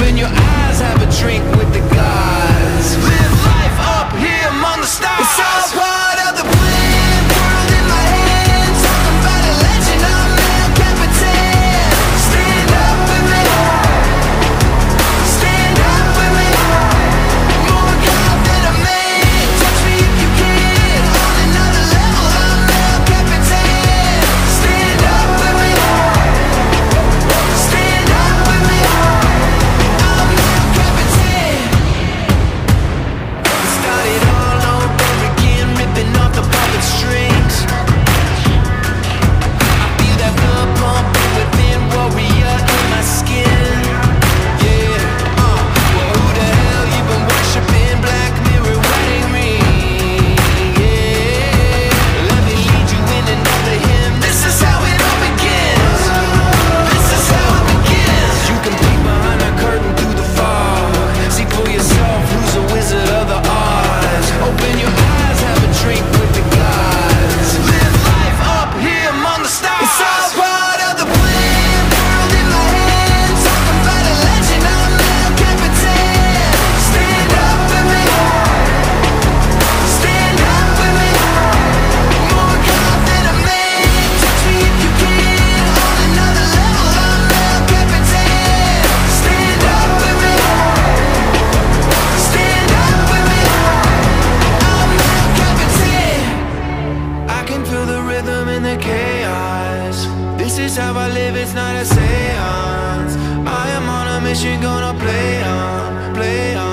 Open your eyes, have a drink with the gods. Live life up here among the stars. It's all part of the plan. World in my hands. Talking about a legend, I'm El Capitan. Stand up with me. Stand up with me. More God than a man. Touch me if you can. On another level, I'm El Capitan. Stand up with me. Stand up with me. I'm El Capitan. Start it all over again, ripping off the puppet strings. I feel that blood pumping within, warrior in my skin. Yeah, well, who the hell you been worshiping? Black mirror wedding ring. Yeah, let me lead you in another hymn. This is how it all begins. This is how it begins. You can peek behind the curtain through the fog. See for yourself who's a wizard of the odds. Open your eyes, have a drink with the gods. Live life up here among the stars. It's all part of the plan. World in my hands. Talking about a legend, I'm El Capitan. Stand up with me. Stand up with me. More God than a man. Touch me if you can. On another level, I'm El Capitan. Stand up with me. Stand up with me. I'm El Capitan. I can feel the rhythm in the chaos. This is how I live, it's not a seance. I am on a mission, gonna play on, play on.